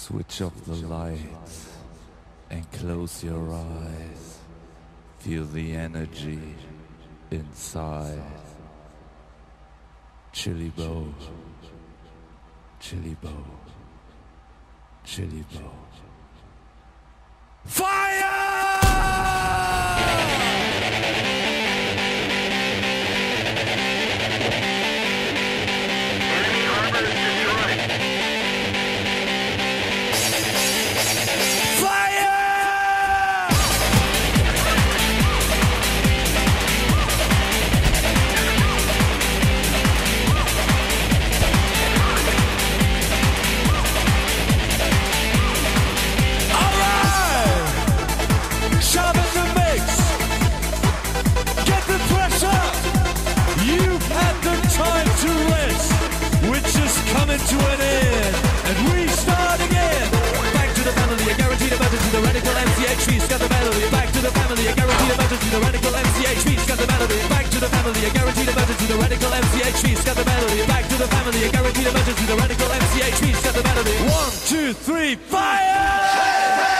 Switch off the lights and close your eyes. Feel the energy inside. Chili Bow, Chili Bow, Chili Bow. Fire! Coming to an end, and we start again. Back to the family, a guaranteed emergency, the radical MCHV, scat the melody. Back to the family, a guaranteed emergency, the radical MCHV, scat the melody. Back to the family, a guaranteed emergency, the radical MCHV, scat the melody. Back to the family, a guaranteed emergency, the radical MCHV, scat the melody. 1, 2, 3, fire!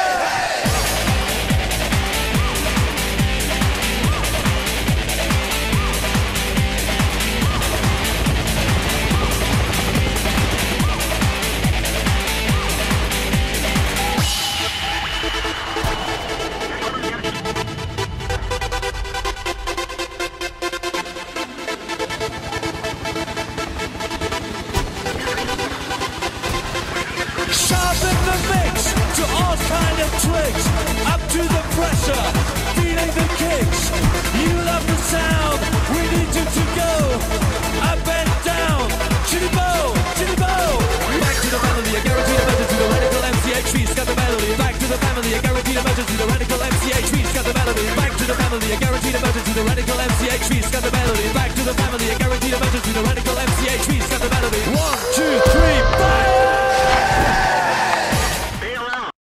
Tricks, up to the pressure, feeling the kicks. You love the sound, we need you to go up and down. Chili Bow, Chili Bow. Back to the family, a guaranteed emergency, the radical MCHV, scat the melody. Back to the family, a guaranteed emergency, the radical MCHV, scat the melody. Back to the family, a guaranteed emergency, the radical MCHV, scat the melody. Back to the family, a guaranteed emergency, the radical MCHV.